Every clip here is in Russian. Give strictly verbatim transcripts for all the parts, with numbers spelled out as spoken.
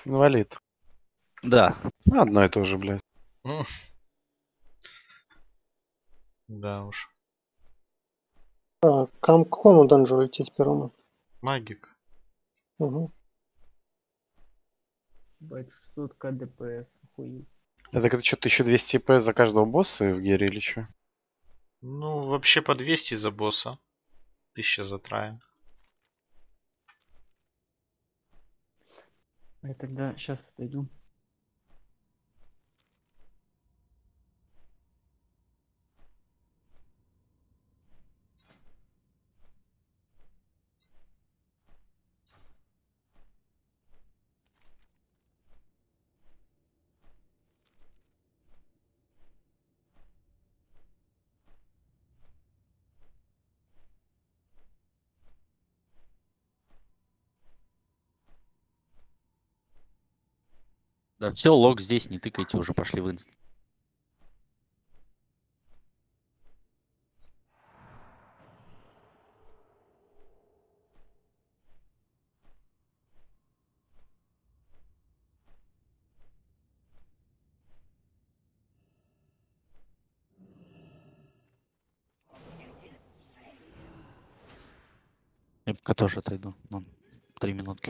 Инвалид. Да. Одно и то же, блядь. Ну, да уж. А, к какому данжу идти первому? Магик. Угу. Бать, сотка ДПС, охуеть. Это как что, тысяча двести пэ за каждого босса в гере или что? Ну, вообще по двести за босса. тысяча за трая. Я тогда сейчас отойду. Да все, лог здесь, не тыкайте, уже пошли в инст. Я пока тоже отойду. Ну, три минутки.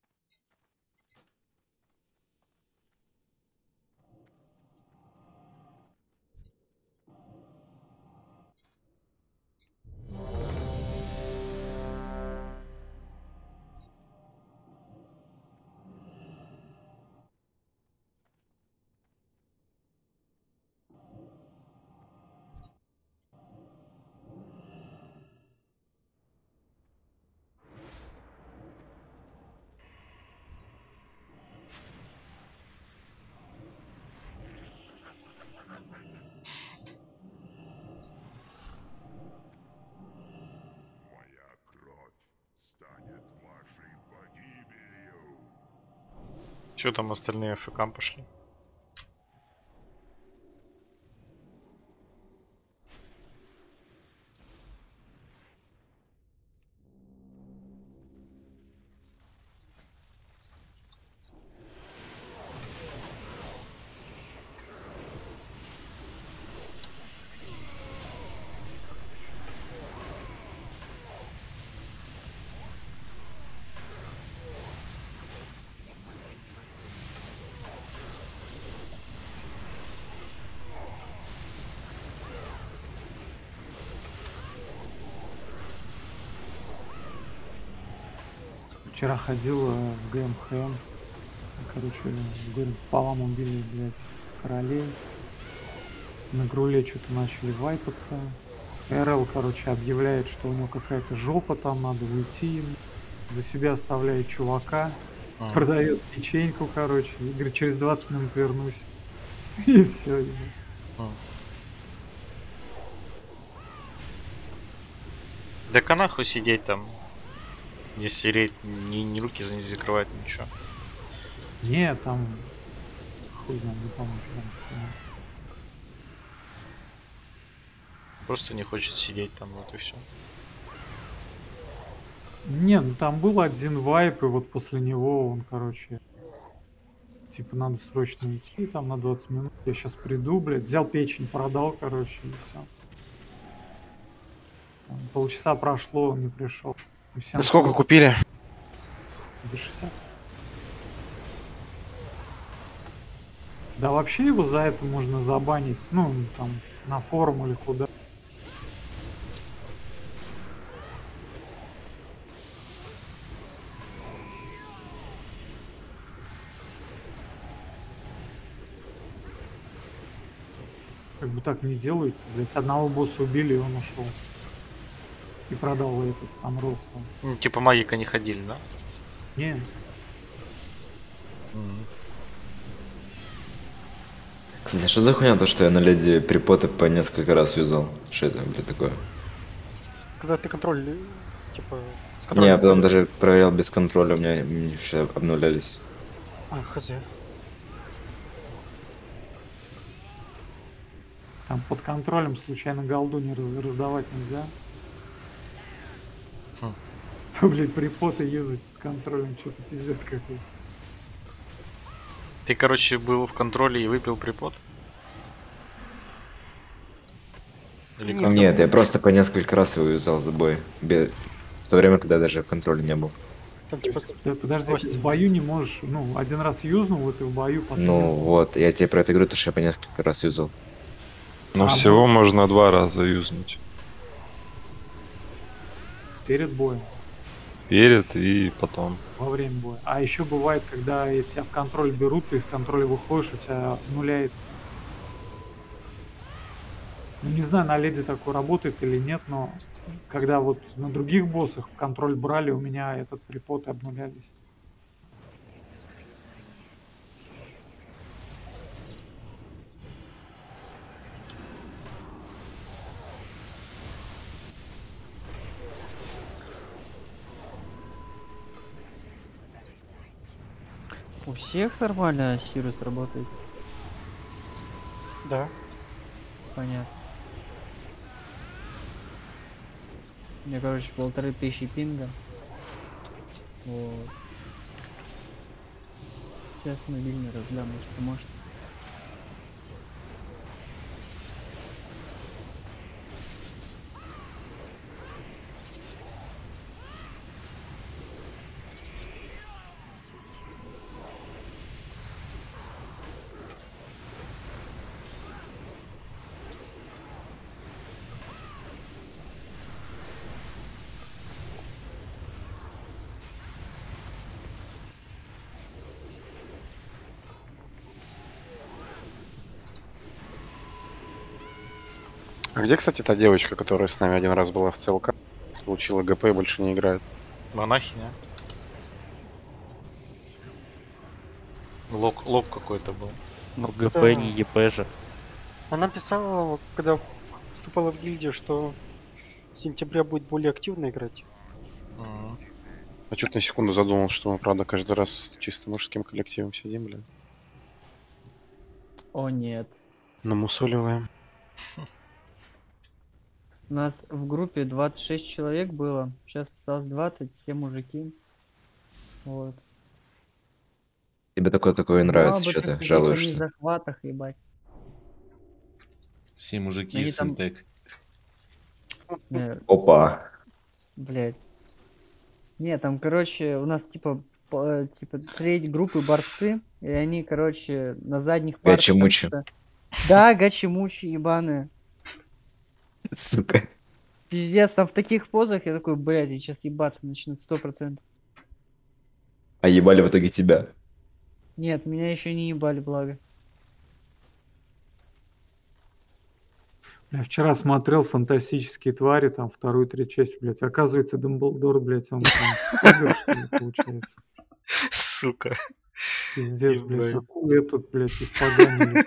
Че там остальные ФК пошли? Вчера ходил э, в ГМХМ. Короче, говорю, пополам убили, блядь, королей. На Груле что-то начали вайпаться. РЛ, короче, объявляет, что у него какая-то жопа, там надо уйти ему. За себя оставляет чувака. А. Продает печеньку, короче. И говорит, через двадцать минут вернусь. И все. А. Да а нахуй сидеть там, не стереть, ни, ни руки за не закрывать, ничего. Не, там хуй знает, не помню, что там. Просто не хочет сидеть там, вот и все. Не, ну там был один вайп, и вот после него он, короче, типа надо срочно идти, там на двадцать минут, я сейчас приду, блядь, взял печень, продал, короче, и все. Там полчаса прошло, он не пришел. Да сколько купили? За шестьдесят. Да вообще его за это можно забанить, ну, там, на форум или куда. Как бы так не делается, блять. Одного босса убили, и он ушел. И продал этот Амрос. Ну, типа магика не ходили, да? Не. Mm-hmm. Кстати, что за хуйня то, что я на леди припоты по несколько раз юзал? Что это, блядь, такое? Когда ты контроль, типа, с Не, я потом даже проверял без контроля, у меня все обнулялись. А, хз. Там под контролем случайно голду не раз- раздавать нельзя. Хм. То, блядь, припоты юзать под контролем, что-то пиздец какой. Ты, короче, был в контроле и выпил припод? Или как? Нет, я просто по несколько раз его юзал за бой. Бе- В то время, когда я даже в контроле не был. Там, То типа, есть, ты, подожди, Костя. в бою не можешь, ну, один раз юзнул, и ты в бою потом... Ну вот, я тебе про это говорю, потому что я по несколько раз юзал. Но А, всего можно два раза юзнуть. Перед боем, Перед и потом. во время боя. А еще бывает, когда и тебя в контроль берут, ты из контроля выходишь, у тебя нуляется. Ну, не знаю, на леди такое работает или нет, но когда вот на других боссах в контроль брали, у меня этот припод и обнулялись. У всех нормально Сирус работает? да. Понятно. У меня, короче, полторы тысячи пинга. Вот. Сейчас мобильный раздам, может, поможет. А где, кстати, та девочка, которая с нами один раз была в ЦЛК, получила ГП и больше не играет? Монахиня. Лог, лог какой-то был. Ну, ГП Да. не ЕП же. Она писала, когда вступала в гильдию, что с сентября будет более активно играть. М. А чё-то на секунду задумал, что мы, правда, каждый раз чисто мужским коллективом сидим, блин. О, нет. Намусоливаем. У нас в группе двадцать шесть человек было. Сейчас осталось двадцать, все мужики. Вот. Тебе такое такое нравится, Мало бы что ты таких, Они в жалуешься. захватах, ебать. Все мужики Они из там- Синтек. Э, Опа. Блядь. Не, там, короче, у нас типа по- типа треть группы борцы, и они, короче, на задних партах. там Гачи-мучи. что-то- Да, гачи-мучи ебаные. Сука. Пиздец, там в таких позах я такой, блядь, я сейчас ебаться начнут сто процентов. А ебали в итоге тебя. Нет, меня еще не ебали, благо. Я вчера смотрел «Фантастические твари», там вторую, третью часть, блядь. Оказывается, Дамблдор, блядь, он там тигр, что ли, получается. Сука. Пиздец, блядь, Ебать. какую этот, блядь, испоганили.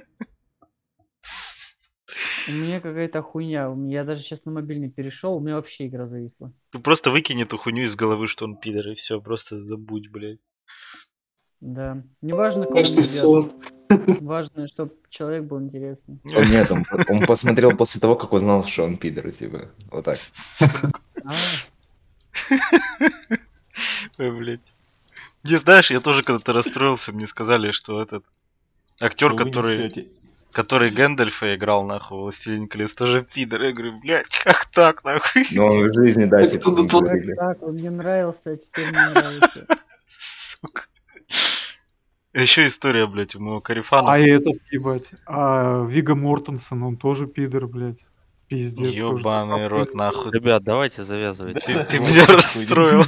У меня какая-то хуйня. у меня- Я даже сейчас на мобильный перешел, у меня вообще игра зависла. Ты просто выкинь эту хуйню из головы, что он пидор, и все, просто забудь, блядь. Да. Не важно, кого Конечно, он сон. убьет. Важно, чтобы человек был интересный. Он нет, он, он посмотрел после того, как узнал, что он пидор, типа. Вот так. А, Ой, блядь. Не знаешь, я тоже когда-то расстроился, мне сказали, что этот актер, Что вы который, несете? который Гэндальфа играл, нахуй, «Властелин колец», тоже пидор. Я говорю, блядь, как так, нахуй? Но он в жизни, да, Это типа, туда не тот- как говорили. так? Он мне нравился, а теперь не нравится. Сука. Еще история, блядь, у моего Карифана. А этот, ебать, а Вига Мортенсон, он тоже пидор, блядь. Пиздец. тоже Ёбаный такой рот, пидор. нахуй. Ребят, давайте завязывайте. Ты, ты Вот меня такой. расстроил.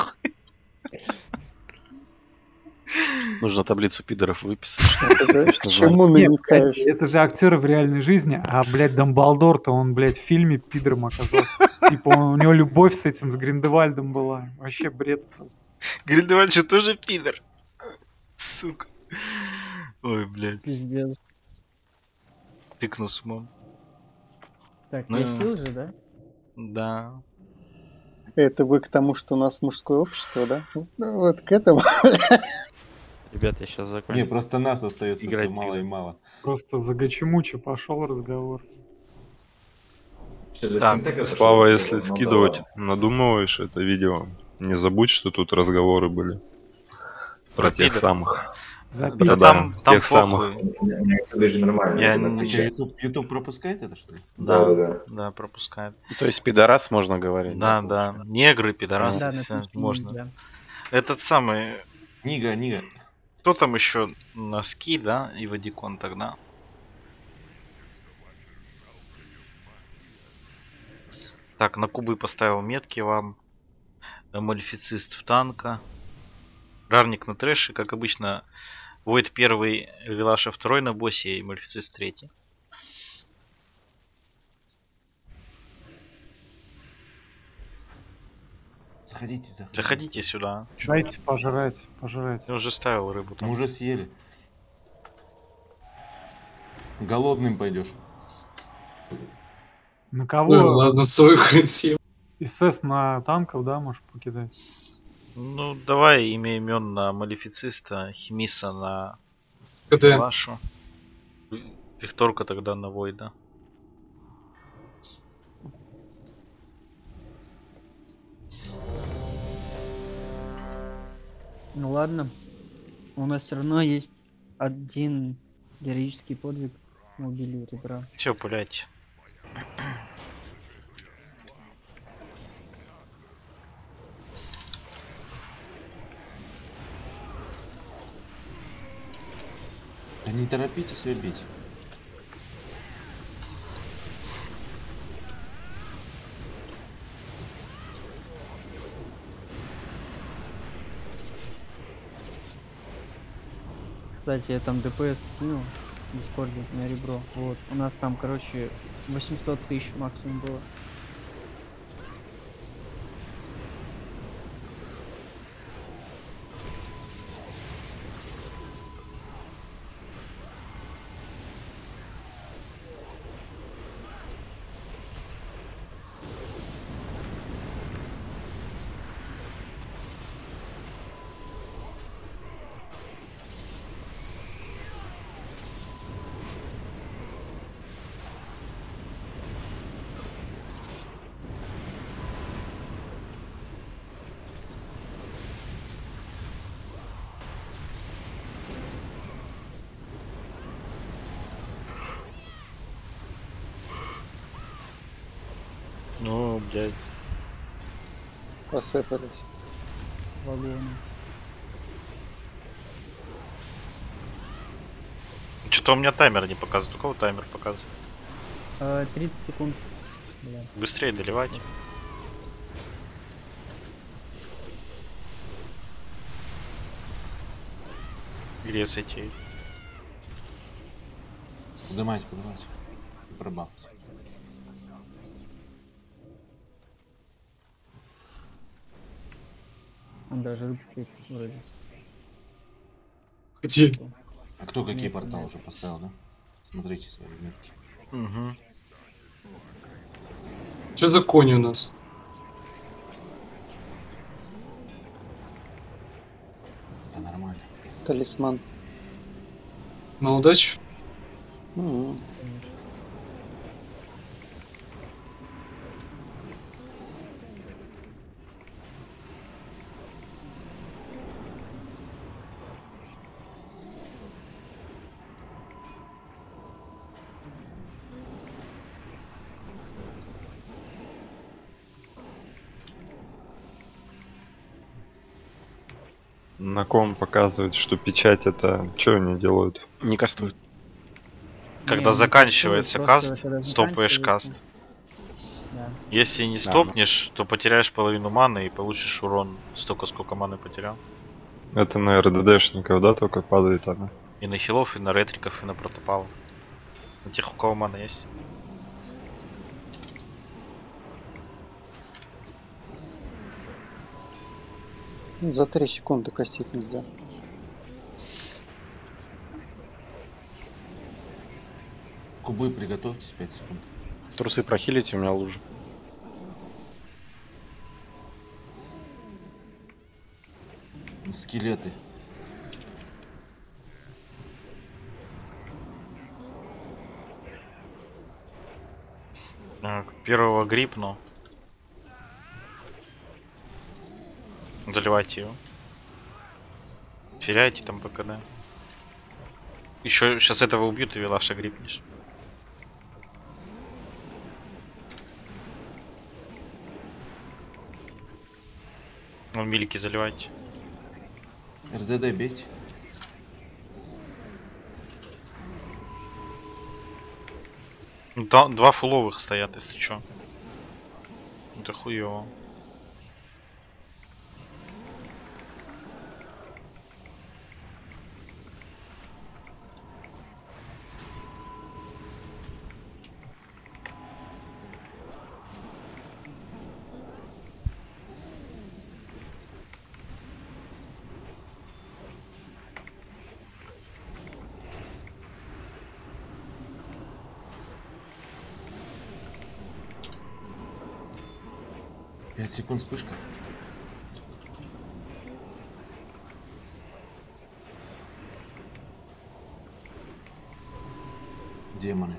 Нужно таблицу пидоров выписать. Это Конечно, К чему Нет, намекаешь? кстати, это же актеры в реальной жизни, а, блядь, Дамблдор-то, он, блядь, в фильме пидором оказался. Типа, он- у него любовь с этим, с Гриндевальдом была. Вообще бред просто. Гриндевальд же тоже пидор. Сука. Ой, блядь, Пиздец. тыкну с умом. Так, Ну, я хил же, да? Да. Это вы к тому, что у нас мужское общество, да? Ну, вот к этому. Ребят, я сейчас Не, закончу. просто нас остается Играть все мало и пидор. мало. Просто за Гачимучи пошел разговор. Так, Слава, если скидывать, надумываешь это видео, не забудь, что тут разговоры были. Про Про тех пидор. самых. Запись. Да Да, там, там тех самых. похуй. же нормально. Я когда не- Ты включаешь. что, YouTube, YouTube пропускает это, что ли? Да, Да, да. да, пропускает. То есть пидорас можно говорить? Да, да. Негры, пидорасы, Да, на всё Twitch можно. нельзя. Этот самый. Нига, Нига. Кто там еще? Носки, да? И Вадикон тогда. Так, на кубы поставил метки вам. Малефицист в танка. Рарник на трэше, как обычно. Войд первый, Вилаша второй на боссе и Малефицист третий. Заходите, заходите. Заходите сюда. Дайте пожрать, пожрать. Я уже ставил рыбу Мы там. уже съели. Голодным пойдешь. На кого? Ну, ладно, свою хрен съем. СС на танков, да, можешь покидать? Ну, давай имя имен на Малефициста, Химиса на КД. Вашу. Викторка тогда на Войда. Ну ладно. У нас все равно есть один героический подвиг. Мы убили ребра. Че, пуляйте. Да не торопитесь любить. Кстати, я там ДПС скинул в Дискорде на ребро. Вот. У нас там, короче, восемьсот тысяч максимум было. Ну, блядь. Посыпались. Вагоны. Что-то у меня таймер не показывает. У кого таймер показывает? А, тридцать секунд. Бля. Быстрее доливать. Гресайте. Поднимайте, поднимайте. Пробавьте. Он даже рыб стоит вроде. Где? А кто какие Нет, порталы нет. уже поставил, да? Смотрите свои метки. Угу. Что за кони у нас? Это нормально. Талисман. На удачу? М. На ком показывает, что печать это... Что они делают? Не кастует. Когда Не, он заканчивается кастует просто, каст, когда стопаешь заканчивается. каст. Да. Если не Да, стопнешь, то потеряешь половину маны и получишь урон столько, сколько маны потерял. Это на РДДшников, да, только падает она? И на хилов, и на ретриков, и на протопалов. На тех, у кого мана есть. За три секунды костить нельзя. Кубы приготовьтесь, пять секунд. Трусы прохилите, у меня лужа. Скелеты. Так, первого грипну. Заливайте его. Феряйте там ПКД. Еще сейчас этого убьют и Вилаша грипнешь. Вон милики заливайте. РДД бейте. Ну, та- два фуловых стоят, если чё. Это хуёво. пять секунд вспышка. Демоны.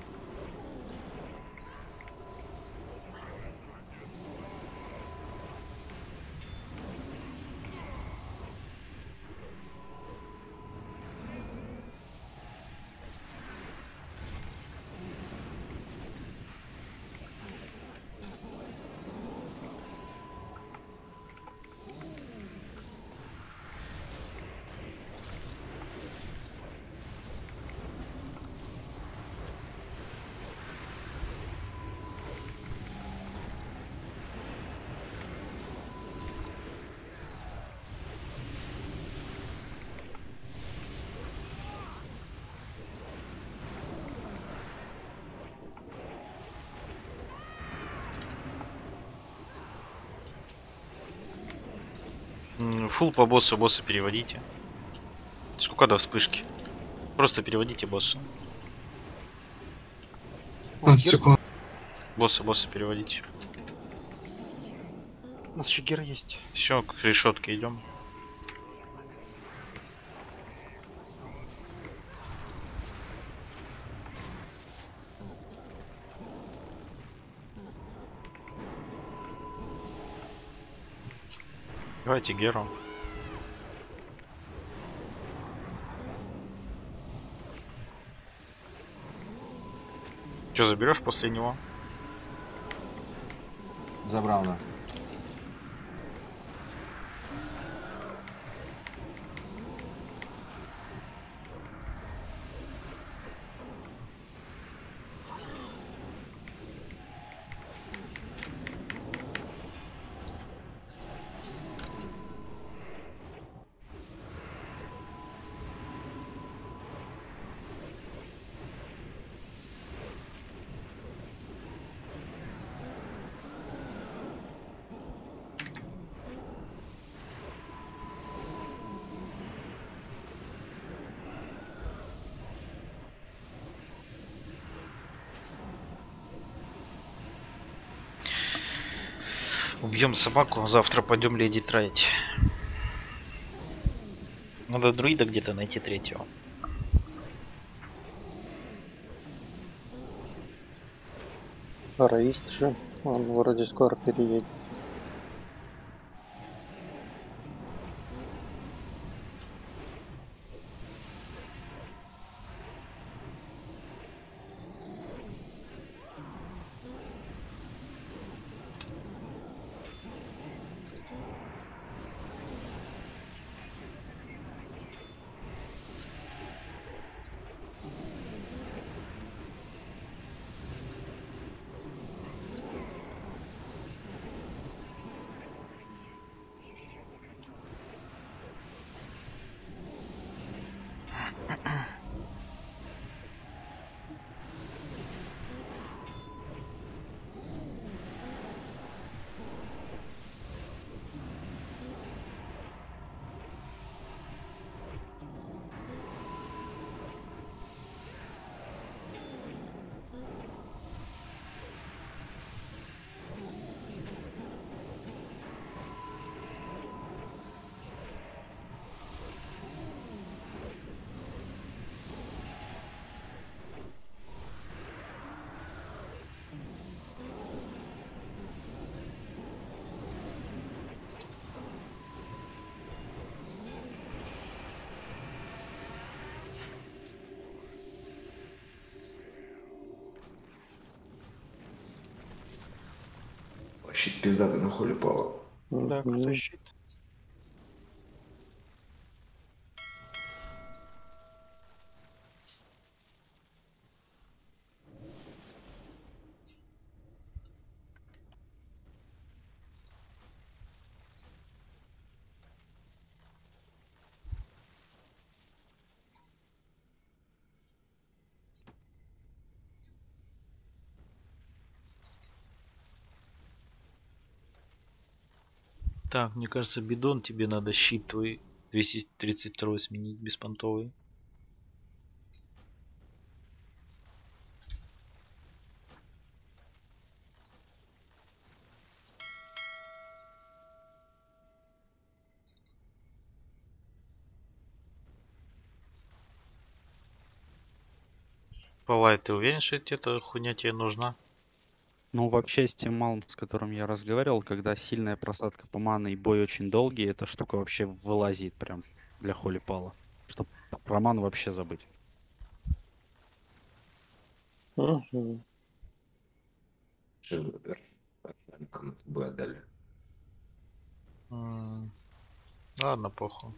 М, Фул по боссу, босса переводите. Сколько до вспышки? Просто переводите босса. пятнадцать секунд. Босса, босса переводите. У нас Шигера есть. Все, к решетке идем. Давайте Геру. Что заберешь после него? Забрал, да. Убьем собаку, завтра пойдем леди тратить. Надо друида где-то найти третьего. Раист же. Он вроде скоро переедет. Щит пиздатый на холе пало. Да, крутой щит. Так, мне кажется, бидон, тебе надо щит твой двести тридцать два сменить беспонтовый. Палай, ты уверен, что эта хуйня тебе нужна? Ну, вообще, с тем малым, с которым я разговаривал, когда сильная просадка по маны и бой очень долгий, эта штука вообще вылазит прям для холи пала. Чтоб про ману вообще забыть. Мгм. Шедевр. Кому-то бы отдали. М, Ладно, похуй.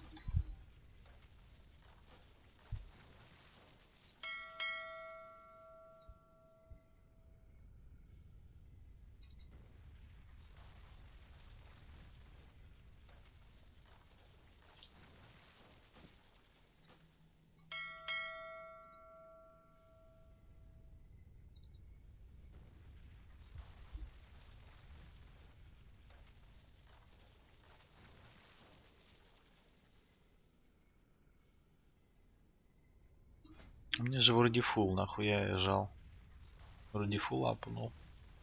У меня же вроде фул, нахуя я жал. Вроде фул апнул.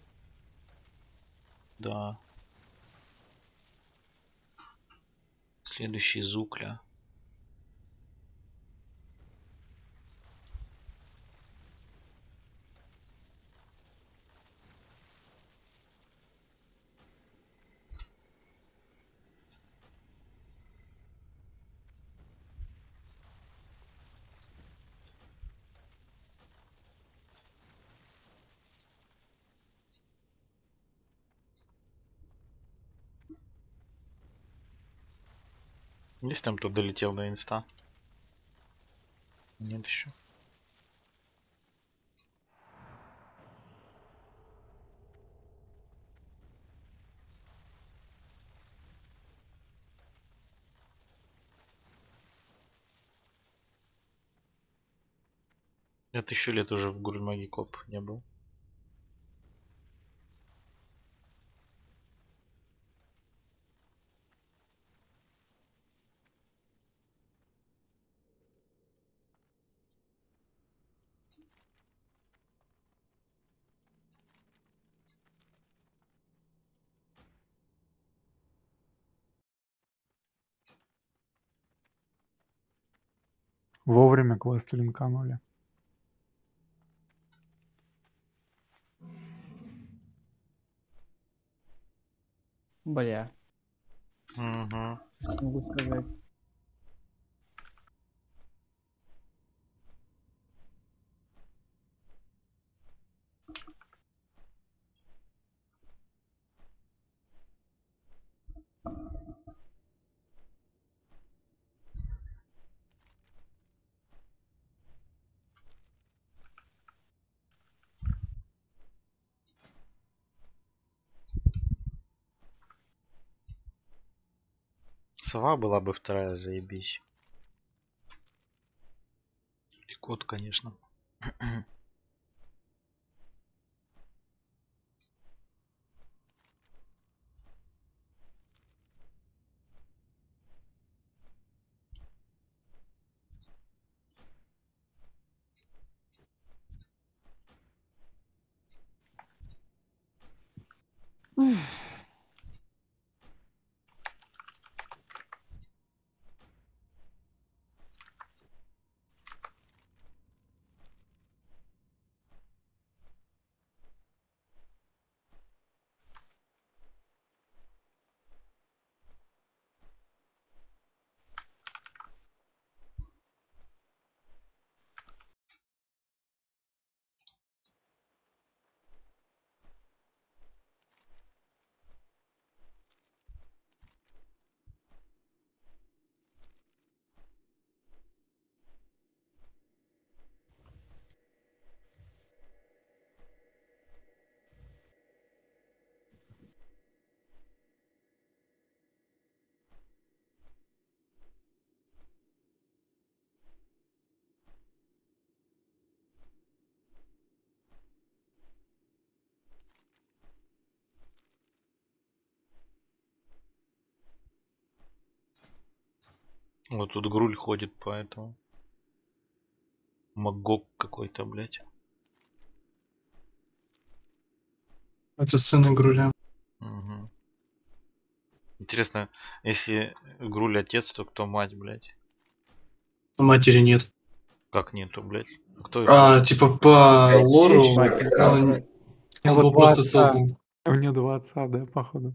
Да. Следующий Зукля. Есть там кто долетел до инста? Нет еще. Я тысячу лет уже в Гурмаги коп не был. Вовремя квесты линканули. Бля, Угу. что могу сказать. Сова была бы вторая, заебись. И кот, конечно. Вот тут Груль ходит, поэтому. Магок какой-то, блядь. Это сын Груля. Угу. Интересно, если Груль отец, то кто мать, блядь? Матери нет. Как нету, блядь? Кто их А, рожает? типа по лору Мать он, красная. он Вот был два просто отца. создан. У него два отца, да, походу.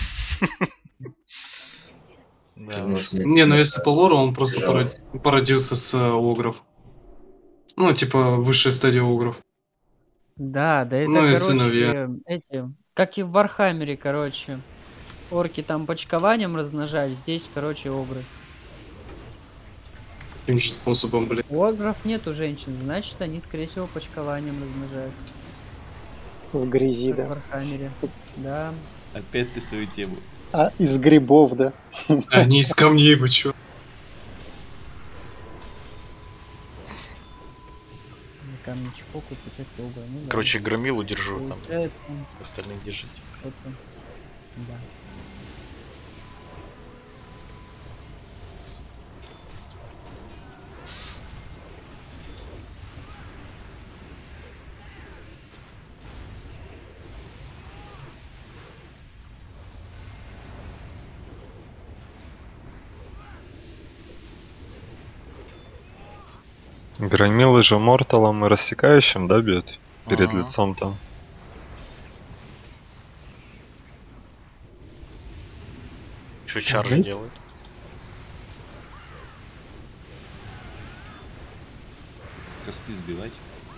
Да У уж. нас нет. Не, ну если по лору, он просто Жалость. пород- породился с э, огров. Ну, типа, высшая стадия огров. Да, да это, Ну и короче, сыновья. эти, как и в Вархаммере, короче. Орки там почкованием размножались, здесь, короче, огры. Таким же способом, блядь. У огров нету женщин, значит, они, скорее всего, почкованием размножаются. В грязи, Как в да. Вархаммере. Да. Опять ты свою тему. А из грибов, да. Они из камней, вы чё? На камне чпокают, пучок огра. Ну, да. Короче, громилу держу там. Получается, Остальных держите. что-то. Да. Громилы же морталом и рассекающим, да, бьет? Перед Ага. лицом там. Еще чаржи делают. Косты сбивать.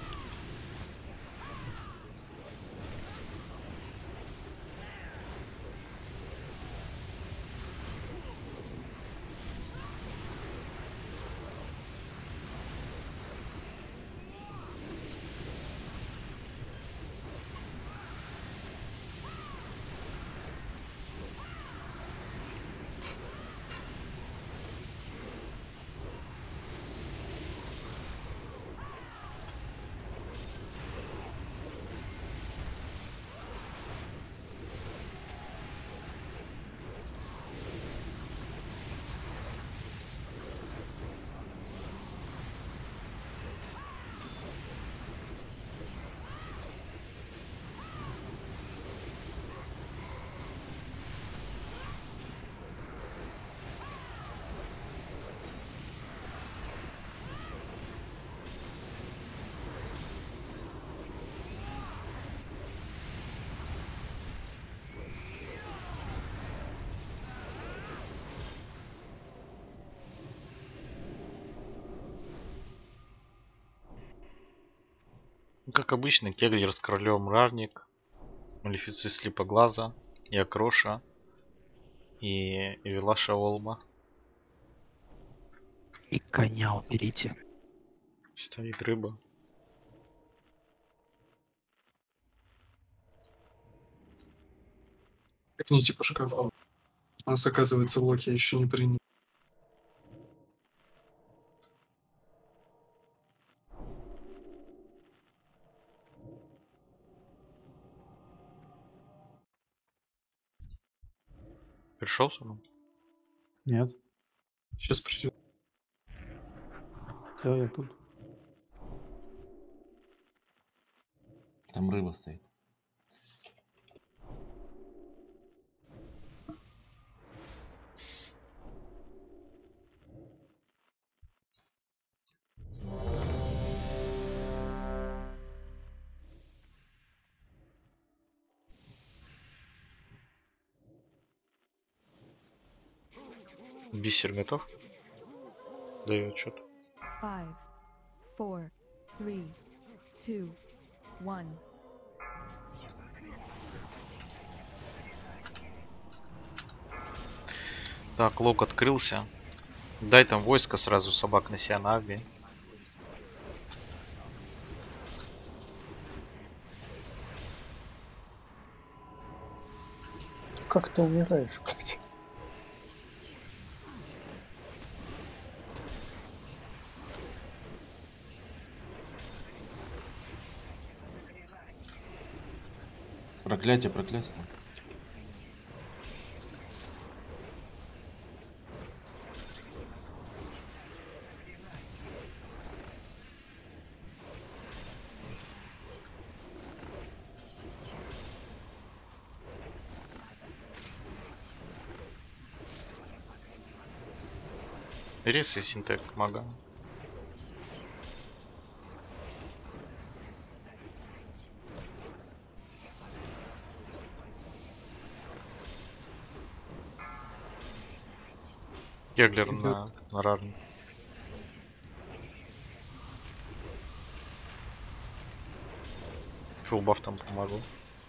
Ну, как обычно, Кеглер с королем Рарник, Малефицит Слепоглаза, и Акроша, и Эвелаша Олба. И коня уберите. Стоит рыба. Как не типа шкафа. У нас, оказывается, Локи еще не принял. Пришел сам? Нет. Сейчас придет. Все, я тут. Там рыба стоит. Бисер готов? Даю отчет. Five, four, three, two, one. Так, лог открылся. Дай там войско сразу собак на себя на Ави. Как ты умираешь, блядь? Проклятие, проклятие. Рис и синтек мага. Кеглер Идёт. на, на равне. Фулбаф там помогу.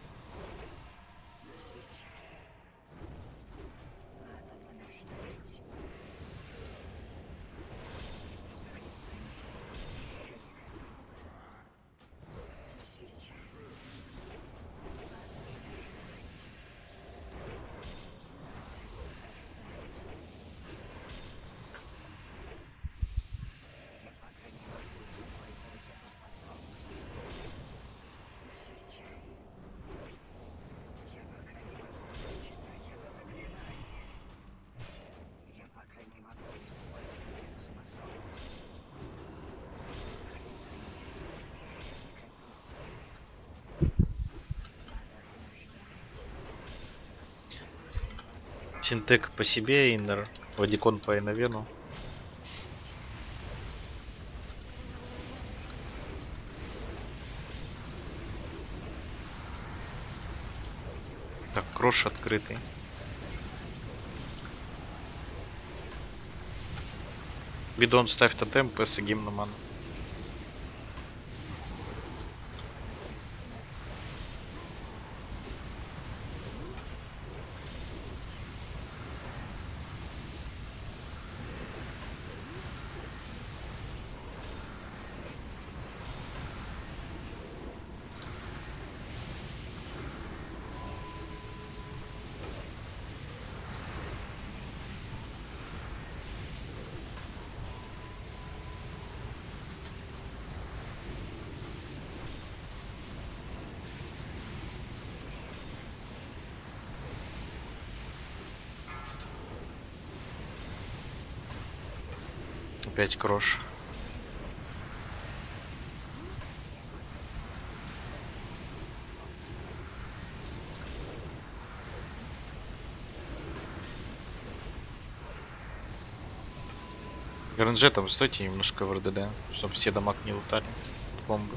Синтек по себе, иннер, Вадикон по Иновену. Так, крош открытый. Бидон ставь тотем, пэс и гимн ман. Опять крош. РНЖ там стойте немножко в РДД, чтобы все дамаг не лутали. Бомбы.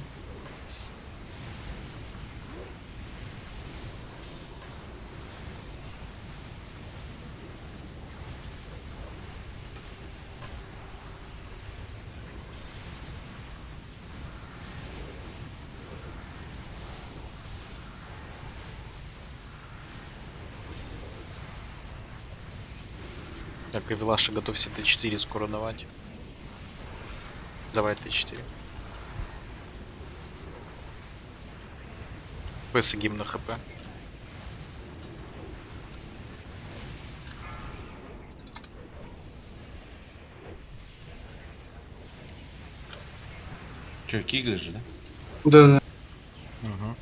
Так, и Велаша готовься Т четыре скоро давать. Давай Т четыре. ПС гимн на ХП. Че, киглишь же, да? Да, да. Угу.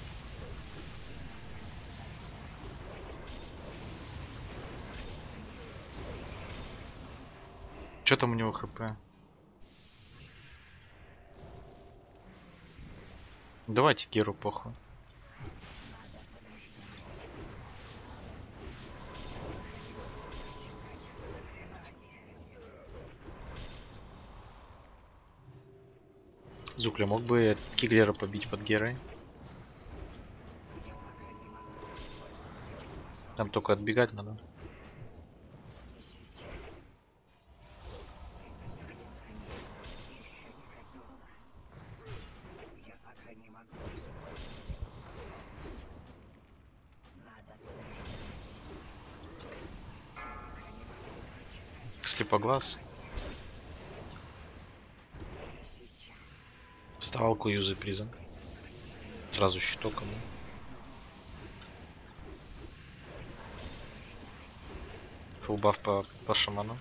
Что там у него ХП? Давайте Геру похуй. Зукля, мог бы Киглера побить под Герой? Там только отбегать надо. Слепоглаз. Вставалку юзай призом. Сразу щиток ему. Фулбаф по, по шаману.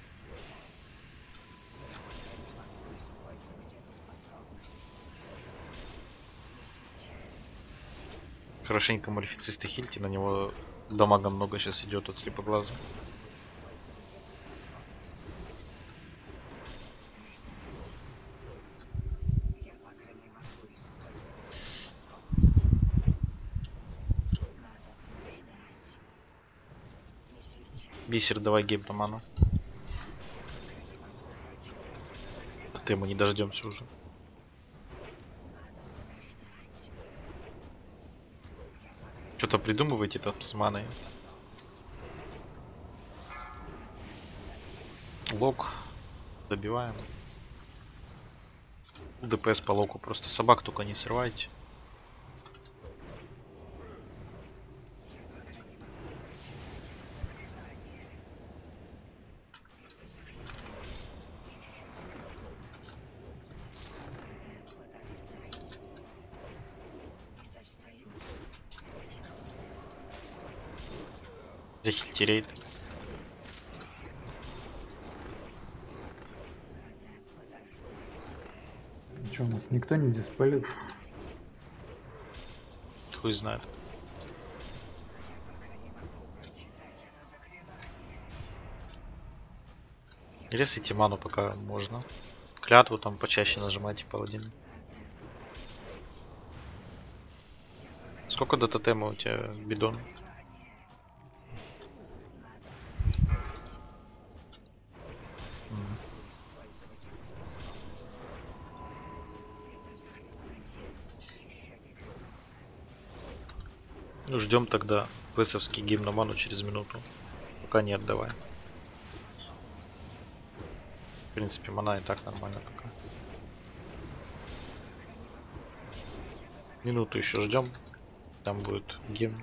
Хорошенько малефицисты хильте, на него дамага много сейчас идет от слепоглаза. Бисер, давай гейм на ману. тотема не дождемся уже. Что-то придумываете там с маной. Лок. Добиваем. ДПС по локу. Просто собак только не срывайте. Захильтерейт. Что, у нас никто не диспелит? Хуй знает. Ресайте ману пока можно. Клятву там почаще нажимайте паладин. Сколько до тотема у тебя, бидон? Ну, ждем тогда высовский гейм на ману через минуту. Пока не отдавай. В принципе, мана и так нормально пока. Минуту еще ждем. Там будет гейм.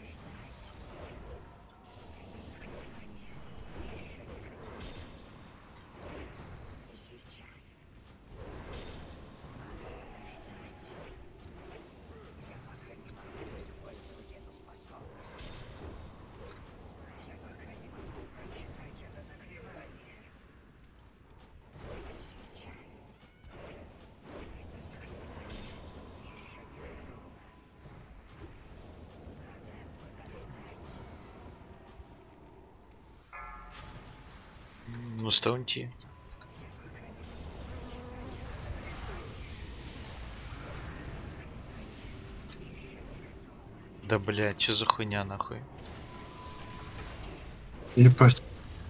Ну, стаунти. Да, блядь, что за хуйня нахуй? Ебать.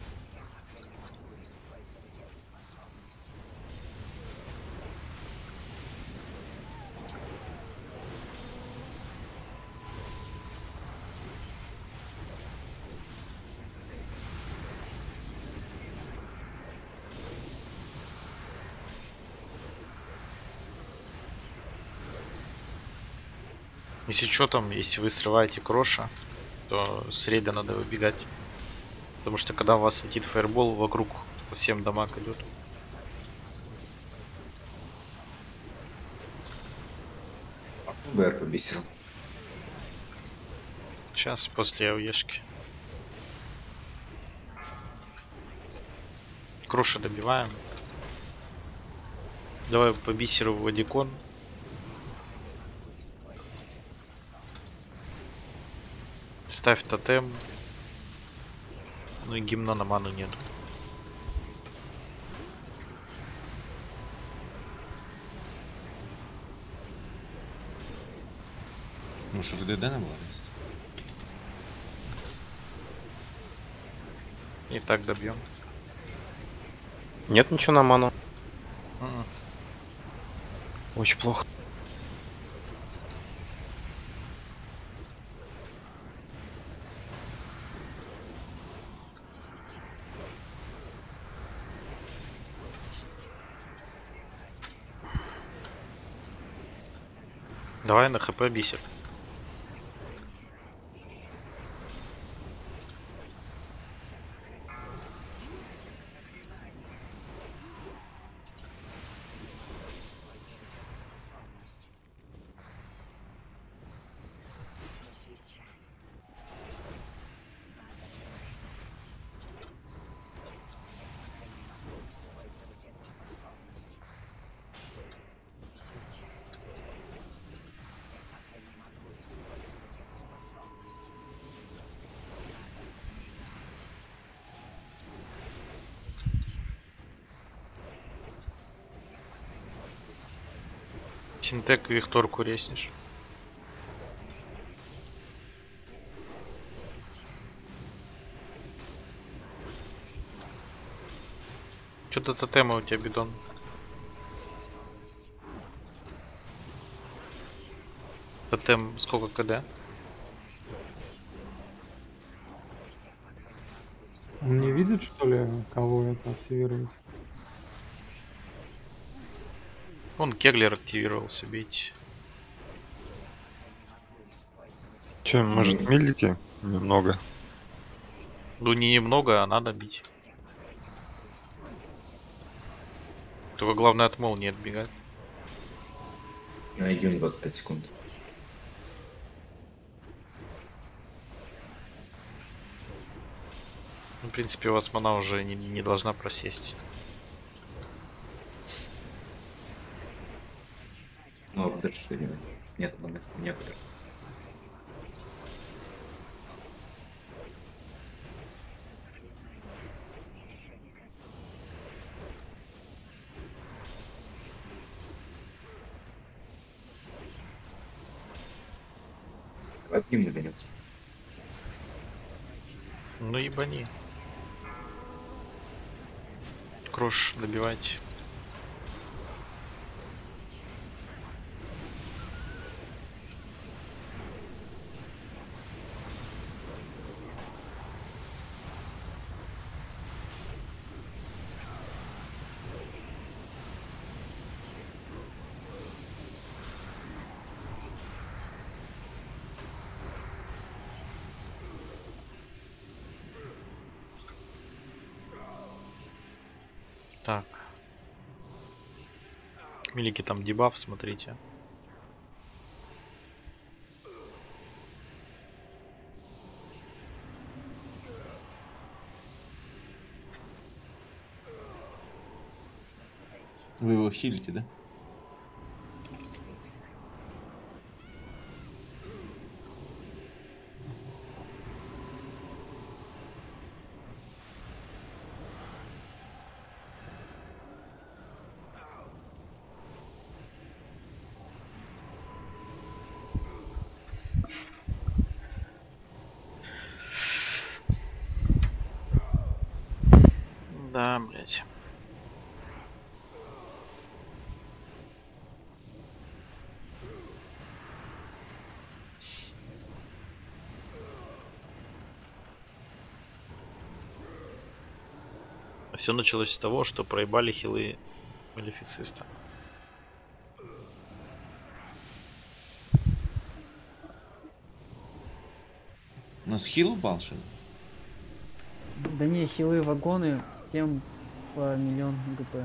Если что там, если вы срываете кроша, то с рейда надо выбегать. Потому что когда у вас летит фаербол, вокруг по всем дамаг идет. БР по бисеру. Сейчас, после ауешки. Кроша добиваем. Давай по бисеру в Вадикон. Ставь тотем. Ну и гимна на ману нет. Может, РДД на была есть? И так добьем. Нет ничего на ману. М-м. Очень плохо. Давай на хп бисер. Синтек Викторку резнешь. Что-то тотема у тебя, бидон. Тотем сколько КД? Он не видит, что ли, кого это активирует? Он Кеглер активировался, бить. Че, может, милики? Немного. Ну не немного, а надо бить. Только главное от молнии отбегать. На Эгюн двадцать пять секунд. Ну, в принципе, у вас мана уже не, не должна просесть. Ну, а куда что делать? Нет, маны некуда. Одним нагонется. Ну ебани. Крош добивайте. Так. Милики там дебаф, смотрите. Вы его хилите, да? Да, блять. Все началось с того, что проебали хилы Малефициста. У нас хил упал, что ли? Да не, хилы вагоны всем по миллион ГП.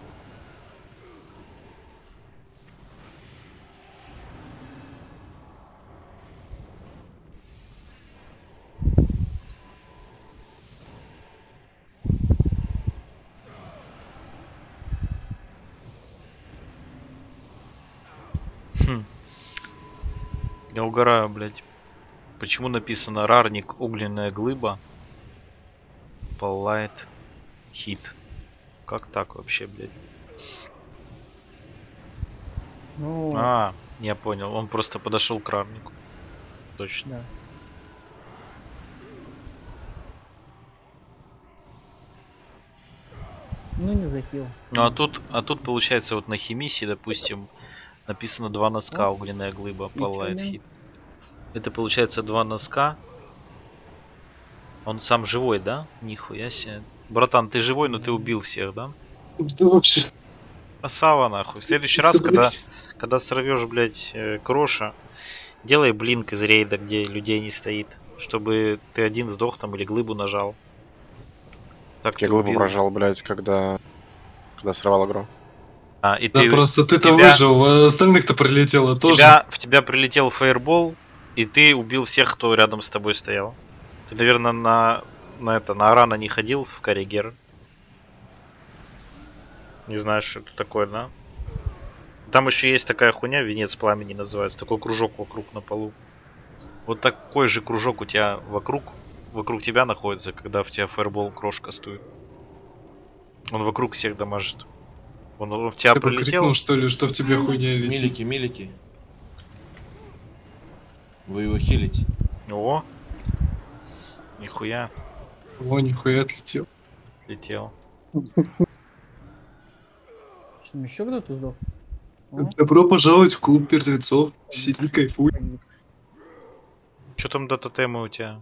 Хм. Я угораю, блять. Почему написано рарник огненная глыба? Паллайт хит. Как так вообще, блядь? Ну, А, я понял. Он просто подошел к рарнику. Точно. да. Ну не захил. Ну а тут, а тут получается вот на Химисе, допустим, написано два носка огненная глыба, Паллайт блин? хит. Это получается два носка. Он сам живой, да? Нихуя себе. Братан, ты живой, но ты убил всех, да? Да вообще. Красава, нахуй. В следующий раз, когда, Собрались. когда сорвешь, блядь, э, кроша, делай блинк из рейда, где людей не стоит. Чтобы ты один сдох там или глыбу нажал. Так Я ты глыбу убил. прожал, блядь, когда... Когда срывал игру. А, и Да ты, просто ты-то тебя- выжил, а остальных-то прилетело в тоже. тебя, в тебя прилетел фаербол, и ты убил всех, кто рядом с тобой стоял. Ты, наверное, на, на это, на Арана не ходил в Карригер? Не знаешь, что это такое, да? Там еще есть такая хуйня, венец пламени называется, такой кружок вокруг на полу. Вот такой же кружок у тебя вокруг, вокруг тебя находится, когда в тебя фаербол крошка стоит. Он вокруг всех дамажит. Он, он в тебя Ты прилетел. покрикнул, что ли, что в тебе хуйня летит? Милики, милики. Вы его хилите. О! Нихуя, О, нихуя отлетел. летел. Что, еще кто-то сдох? Добро пожаловать в клуб мертвецов. Сиди, кайфуй. Что там до тотема у тебя?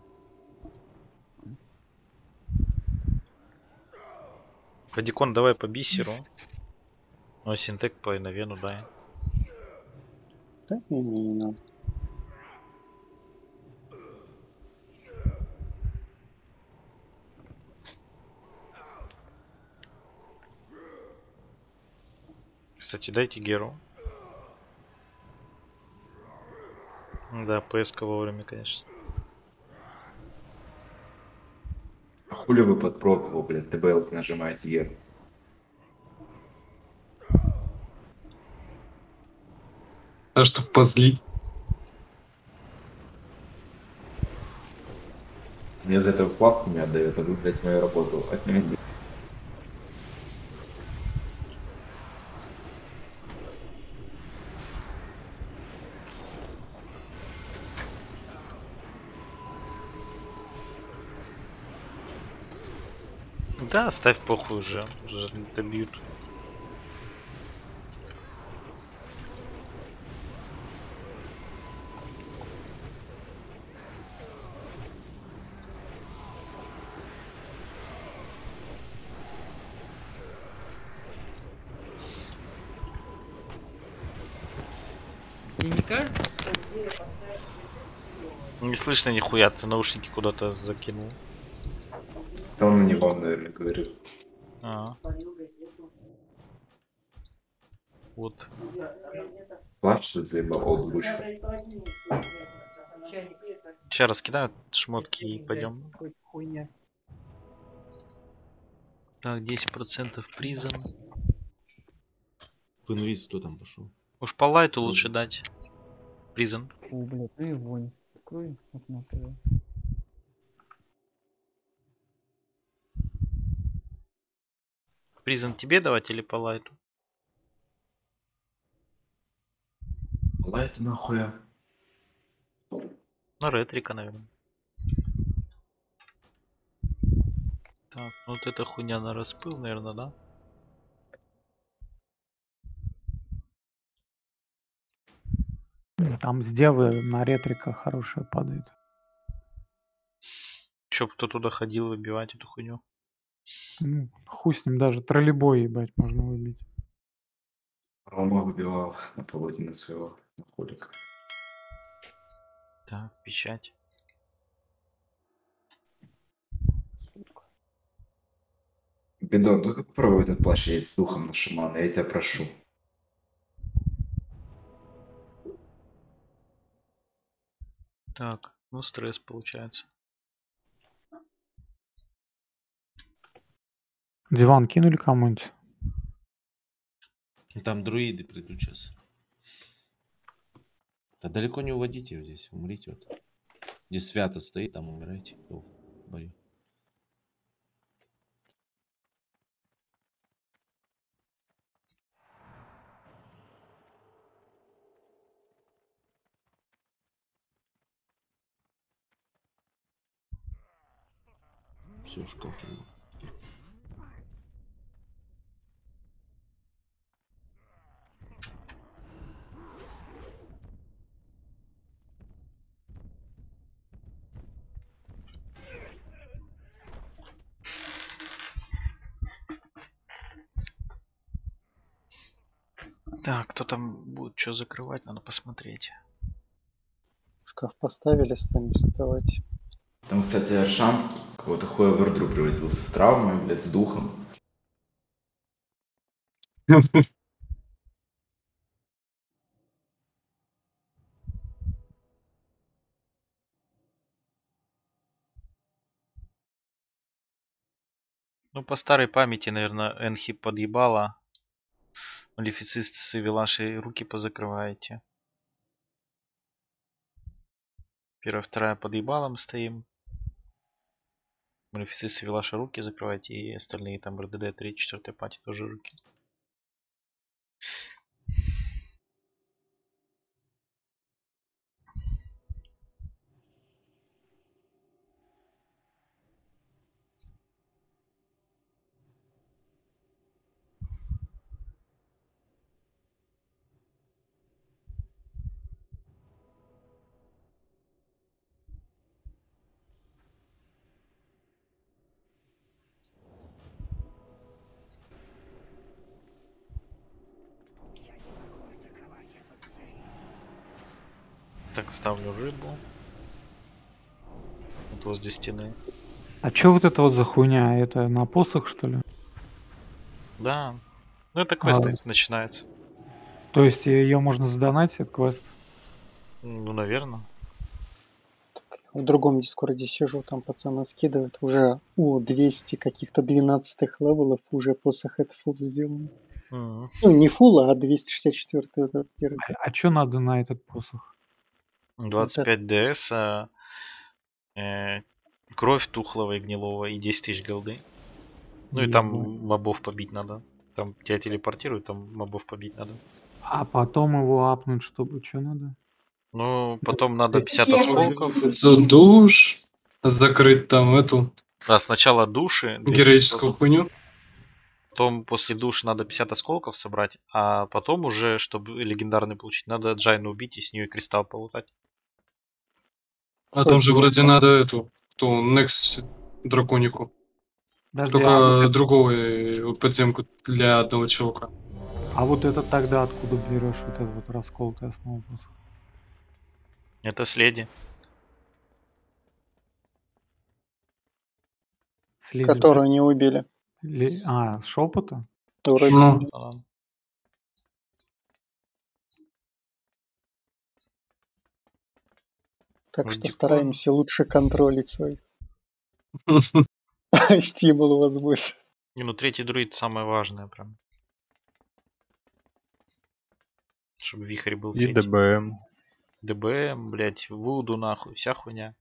Радикон, давай по бисеру. Ну, а синтек по на вену, дай. Да, не, не, не надо. Кстати, дайте Геру. Да, ПСК вовремя, конечно. А хули вы под пробовал, блядь, ТБЛ нажимаете Е. А чтоб позлить. Мне за это платку не отдают, а вы, блядь, мою работу отнимете. Да, ставь похуй уже. Уже добьют. И не кажется, Не слышно нихуя, ты наушники куда-то закинул. Да он на него, наверное, говорил. А. Вот. Плачь, что заебал, о, двушка. Сейчас раскидают шмотки и пойдем. хуйня. Так, десять процентов призм. В инвиз кто там пошел? Уж по лайту лучше дать. Призм. О, блядь, ну и вонь. Открой окно тогда. Призм тебе давать или по лайту? Лайт нахуя. На ретрика, наверное. Так, ну вот эта хуйня на распыл, наверное, да? Там с девы на ретрика хорошая падает. Чё, кто туда ходил выбивать эту хуйню? Ну, хуй с ним, даже троллейбой, ебать, можно выбить. Рома выбивал на полудня своего холика. Так, печать. Бедон, только попробуй этот плащ с духом на шамана, я тебя прошу. Так, ну стресс получается. Диван кинули кому-нибудь? Там друиды придут сейчас. Да далеко не уводите его здесь, умрите вот. Где свято стоит, там умирайте. О, бою. Все, шкаф. Так, кто там будет что закрывать, надо посмотреть. Шкаф поставили, стали вставать. Там, кстати, Аршан какого-то хуя в эрдру превратился с травмой, блядь, с духом. Ну, по старой памяти, наверное, Энхи подъебала. Малефицист с Вилашей руки позакрываете. Первая, вторая подъебала, мы стоим. Малефицист и Вилаша руки закрывайте, и остальные там РДД три, четвертая пати тоже руки. Так, ставлю рыбу. Вот возле стены. А чё вот это вот за хуйня? Это на посох, что ли? Да. Ну это квест А, начинается. то есть ее можно задонатить, этот квест? Ну, наверное. В другом дискорде сижу, там пацаны скидывают уже у двести каких-то двенадцатых левелов уже посох это фул сделан. Мгм. Ну, не фул, а двести шестьдесят четвёртый вот этот первый. А, а чё надо на этот посох? двадцать пять ДС, а, э, кровь тухлого и гнилого и десять тысяч голды. Ну и там Ебать. мобов побить надо. Там тебя телепортируют, там мобов побить надо. А потом его апнуть, чтобы что надо? Ну, потом надо есть пятьдесят осколков. За душ, закрыть там эту Да, сначала души. двести героическую осколков. хуйню. Потом после душ надо пятьдесят осколков собрать. А потом уже, чтобы легендарный получить, надо Джайну убить и с нее кристалл полутать. А там же вроде надо эту, ту Next драконику. Подожди, Только а вот это- другого э, подземку для одного чувака. А вот это тогда откуда берешь вот эту вот расколотую основу посоха? Это с леди. С Которую не убили. Ли- А, с шепота? Вроде. Ну, А, Так Вот что дикон. стараемся лучше контролить свой стимул у вас будет. Не, ну третий друид самое важное прям. Чтобы вихрь был И третий. ДБМ. ДБМ, блять, Вуду нахуй, вся хуйня.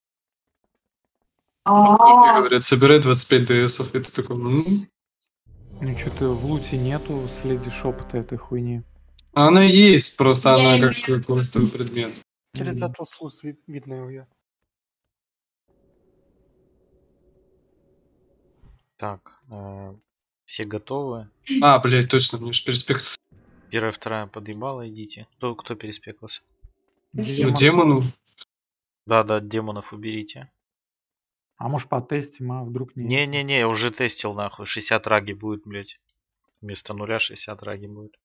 как говорят, собирай двадцать пять ДСов, и ты такой, ну... Ну что-то в луте нету следи шепота этой хуйни. Она есть, просто она как квестовый предмет. Через Мгм. Atlas Luz вид- видно ее. Так, э, все готовы. А, блядь, точно, мне же перспект. Первая, вторая подъебала, идите. Кто, кто переспеклась? Демон. Демону. Да, да, демонов уберите. А может потестим, а вдруг не? Не-не-не, я уже тестил нахуй. шестьдесят раги будет, блять. Вместо нуля шестьдесят раги будет.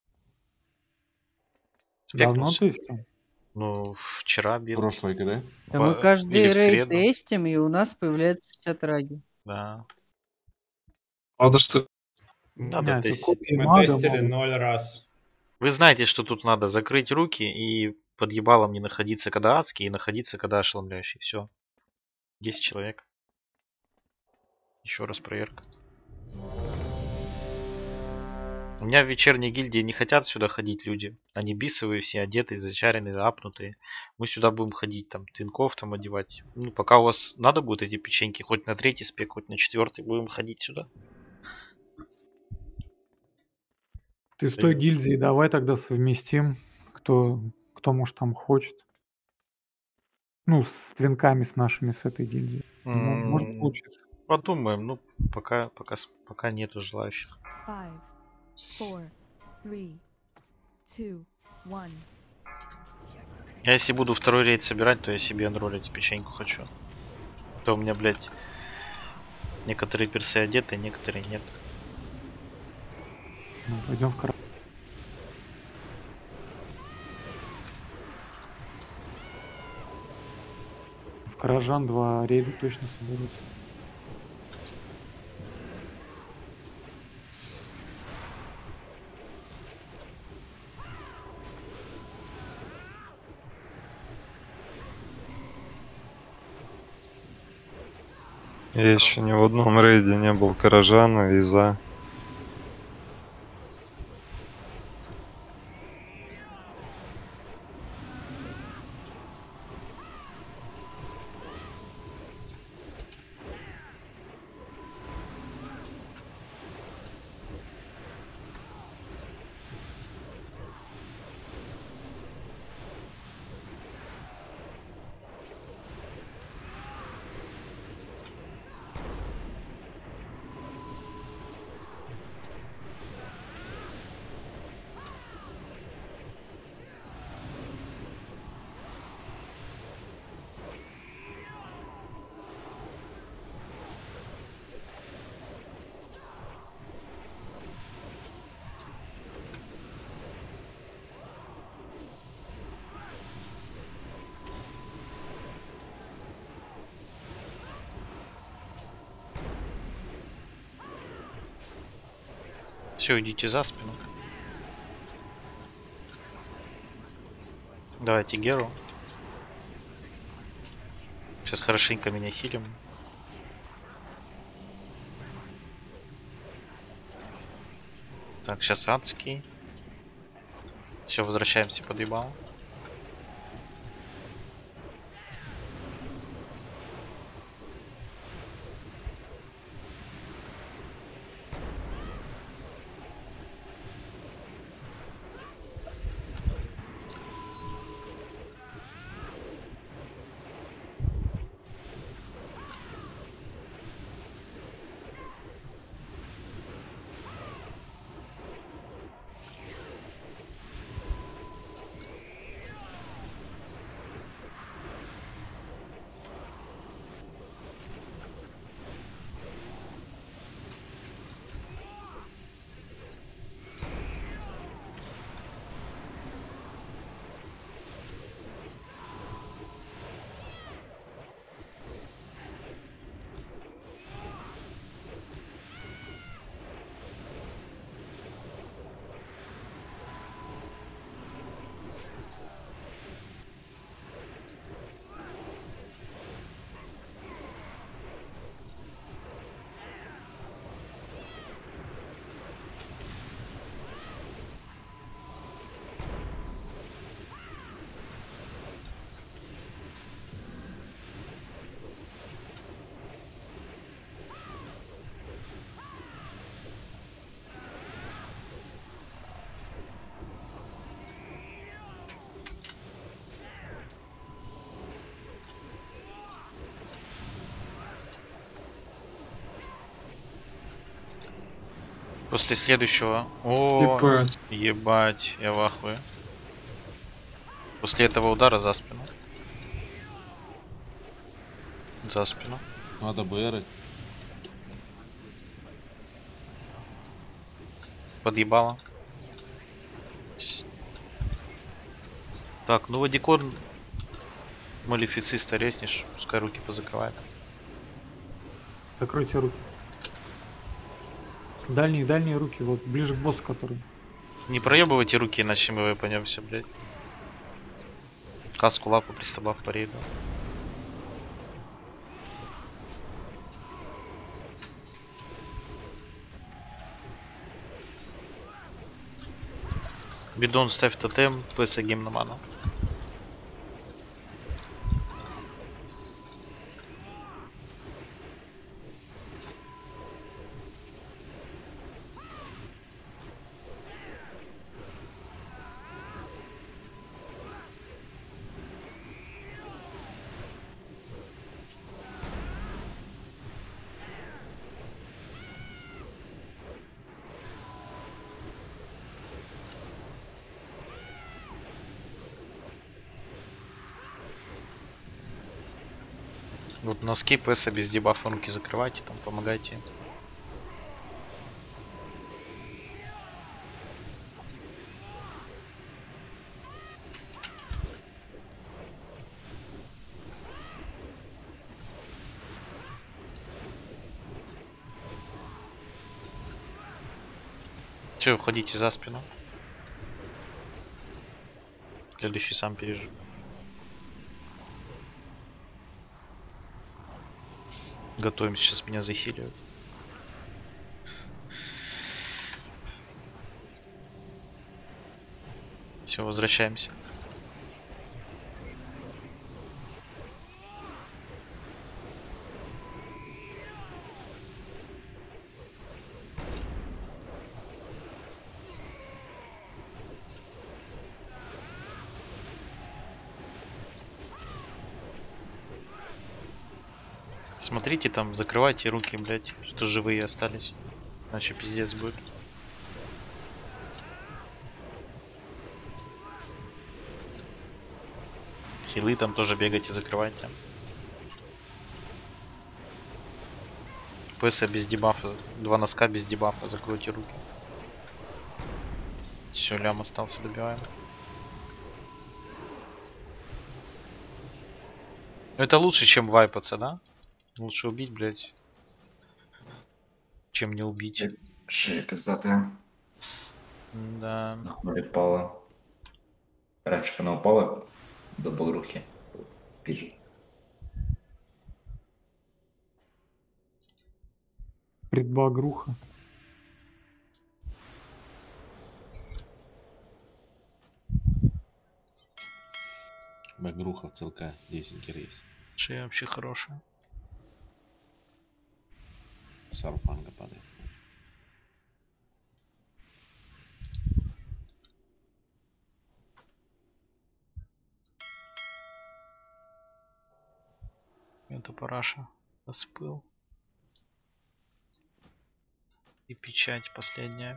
Давно Спекнулся. тестим? Ну, вчера бил. Прошлый, когда? Да мы По- каждый Или в рейд среду. тестим, и у нас появляется шестьдесят раги. Да. Надо что? Надо Не, это тестить. копии Мы мага тестили могут. ноль раз. Вы знаете, что тут надо закрыть руки и под ебалом не находиться, когда адский, и находиться, когда ошеломляющий. Все. десять человек. Еще раз проверка. У меня в вечерней гильдии не хотят сюда ходить люди. Они бисовые, все одетые, зачаренные, апнутые. Мы сюда будем ходить, там, твинков там одевать. Ну, пока у вас надо будет эти печеньки, хоть на третий спек, хоть на четвертый, будем ходить сюда. Ты с той гильдией давай тогда совместим, кто, кто может там хочет. Ну, с твинками с нашими, с этой гильдией. Мо- Может М, получится. Подумаем, ну, пока, пока, с- пока нету желающих. Five, four, three, two, one. Я если буду второй рейд собирать, то я себе анролить печеньку хочу. То у меня, блядь, некоторые персы одеты, некоторые нет. Ну, пойдем в кра- В Каражан два рейда точно соберутся. Я еще ни в одном рейде не был Каражана и за. Все, идите за спину. Давайте Геру. Сейчас хорошенько меня хилим. Так, сейчас адский. Все, возвращаемся под ебал. После следующего... О, Ебать. ебать, я в ахуе. После этого удара за спину. За спину. Надо бэрить. Подъебало. Так, ну Вадикон малефициста резнешь, пускай руки позакрывает. Закройте руки. Дальние, дальние руки, вот ближе к боссу, который. Не проебывайте руки, иначе мы выпадемся, блядь. Каску, лапу, пристабав по рейду. Бидон, ставь тотем, ПС гейм на ману. Вот носки ПС без дебафа руки закрывайте, там помогайте. Все, уходите за спину. Следующий сам переживет. Готовимся, сейчас меня захиливают. Все, возвращаемся. Смотрите там, закрывайте руки, блять, что живые остались. Иначе пиздец будет. Хилы там тоже бегайте, закрывайте. ПС без дебафа, два носка без дебафа, закройте руки. Все, лям остался, добиваем. Это лучше, чем вайпаться, да? Лучше убить, блять, чем не убить. Шея пиздатая. Да. На холе пала. Раньше она упала до багрухи. Пижи. Предбагруха. Багруха в целка десять гир есть. Шея вообще хорошая. Сарфанга падает. Это параша. Распыл. И печать последняя.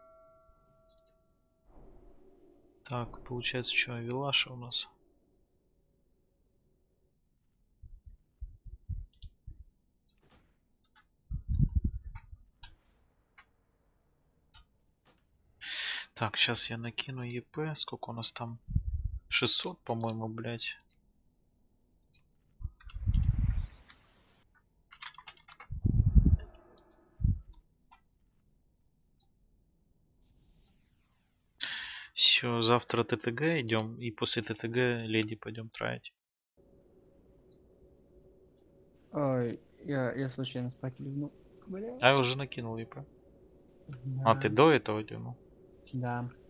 Так, получается, что, Вилаша у нас? Так, сейчас я накину ЕП. Сколько у нас там? шестьсот, по-моему, блядь. Все, завтра ТТГ идем, и после ТТГ леди пойдем траить. Ой, я, я случайно спать ливнул. Бля. А я уже накинул ЕП. Да. А, ты до этого дюнул? Да.